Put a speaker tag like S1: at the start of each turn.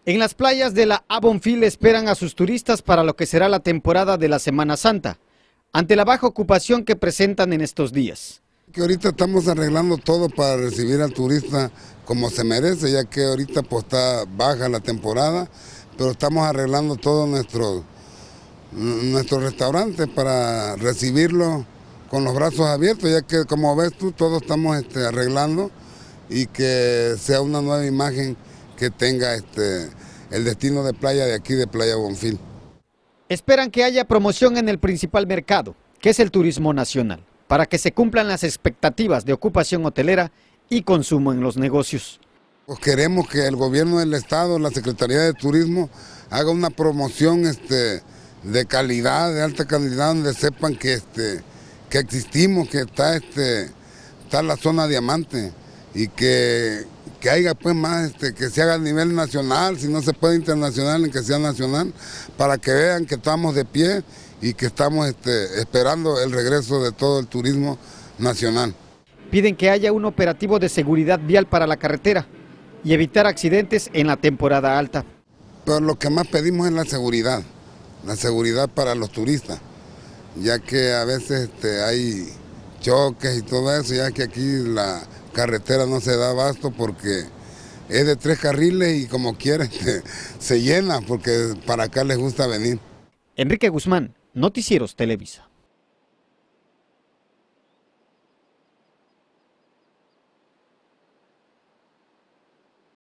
S1: En las playas de la Bonfil esperan a sus turistas para lo que será la temporada de la Semana Santa, ante la baja ocupación que presentan en estos días.
S2: Que ahorita estamos arreglando todo para recibir al turista como se merece, ya que ahorita pues está baja la temporada, pero estamos arreglando todos nuestros restaurantes para recibirlo con los brazos abiertos, ya que como ves tú, todos estamos arreglando y que sea una nueva imagen que tenga el destino de playa de aquí, de Playa Bonfil.
S1: Esperan que haya promoción en el principal mercado, que es el turismo nacional, para que se cumplan las expectativas de ocupación hotelera y consumo en los negocios.
S2: Pues queremos que el gobierno del estado, la Secretaría de Turismo, haga una promoción de calidad, de alta calidad, donde sepan que existimos, que está la zona diamante y que haya pues más, que se haga a nivel nacional, si no se puede internacional, en que sea nacional, para que vean que estamos de pie y que estamos esperando el regreso de todo el turismo nacional.
S1: Piden que haya un operativo de seguridad vial para la carretera y evitar accidentes en la temporada alta.
S2: Pero lo que más pedimos es la seguridad para los turistas, ya que a veces hay choques y todo eso, ya que aquí la carretera no se da abasto porque es de 3 carriles y como quiera se llena porque para acá les gusta venir.
S1: Enrique Guzmán, Noticieros Televisa.